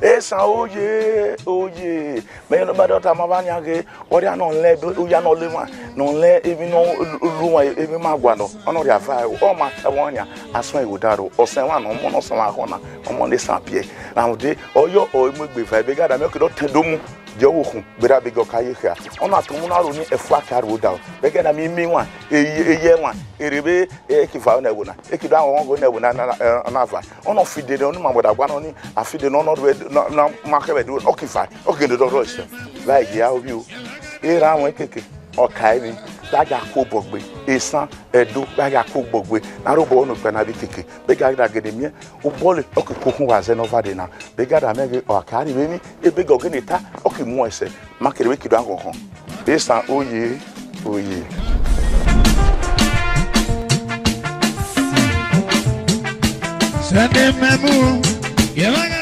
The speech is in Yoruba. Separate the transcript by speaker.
Speaker 1: esa oye me no matter ta mabanya ge ori anon le oya no le wan no le ebi no luwa ebi magwa no ono ri afa o ma ewonya Asue Ighodalo o se wan no mo no so ma ho na omo ne sapie na de oyo o mu gbe fa be gada me ko do tedomu je wo hu bera be go kaye hia ono atomu na ro ni efu aka ro da be gada mi wan eye wan erebe ekifa na wona ekido awon go na wona na afa ono fide no ma boda gwa no ni afide no na makebe do okifa okende do ro ise like ya obi o era won keke o kai mi daga ko bogbe esan edo daga ko bogbe na robo no pe na bi keke be gada gede mi o bole okikokun wa ze no vade na be gada mege o akari be ni e be go gene ta okimu ese makere we kido ankonkon esan oye
Speaker 2: Sunday memu,